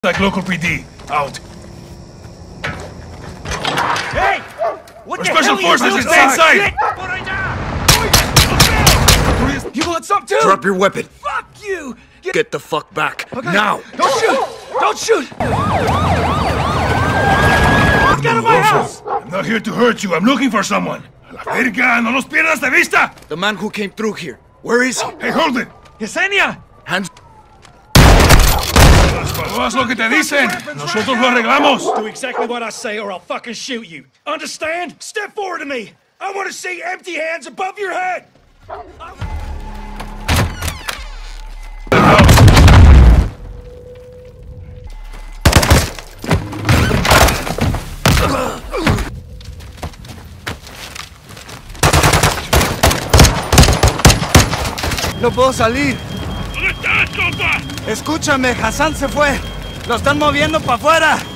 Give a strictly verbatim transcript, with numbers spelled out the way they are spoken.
Like local P D. Out. Hey! What Our the special hell forces are you is doing? inside! You want some too? Drop your weapon. Fuck you! Get, Get the fuck back. Okay. Now! Don't shoot! Don't shoot! Get out of my house! I'm not here to hurt you. I'm looking for someone. A la verga, no los pierdas de vista! The man who came through here. Where is he? Hey, hold it! Yesenia! Hands. Haz lo que te dicen. Nosotros lo arreglamos. Do exactly what I say or I'll fucking shoot you. Understand? Step forward to me. I want to see empty hands above your head. No puedo salir. ¿Dónde estás, compa? Escúchame, Hassan se fue. Lo están moviendo para afuera.